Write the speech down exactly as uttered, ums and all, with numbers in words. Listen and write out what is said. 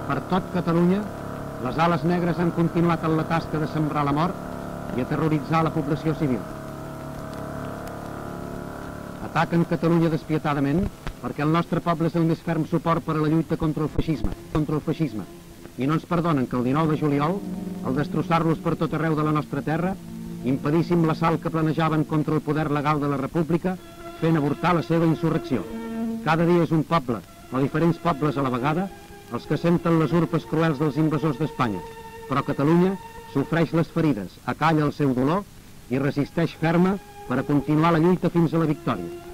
Per tot Catalunya, les ales negres han continuat en la tasca de sembrar la mort i aterroritzar la població civil. Ataquen Catalunya despietadament perquè el nostre poble és el més ferm suport per a la lluita contra el feixisme, contra el feixisme, i no ens perdonen que el dinou de juliol, al destrossar-los per tot arreu de la nostra terra, impedíssim l'assalt que planejaven contra el poder legal de la República, fent avortar la seva insurrecció. Cada dia és un poble, o diferents pobles a la vegada, els que senten les urpes cruels dels invasors d'Espanya, però Catalunya sofreix les ferides, acalla el seu dolor i resisteix ferma per a continuar la lluita fins a la victòria.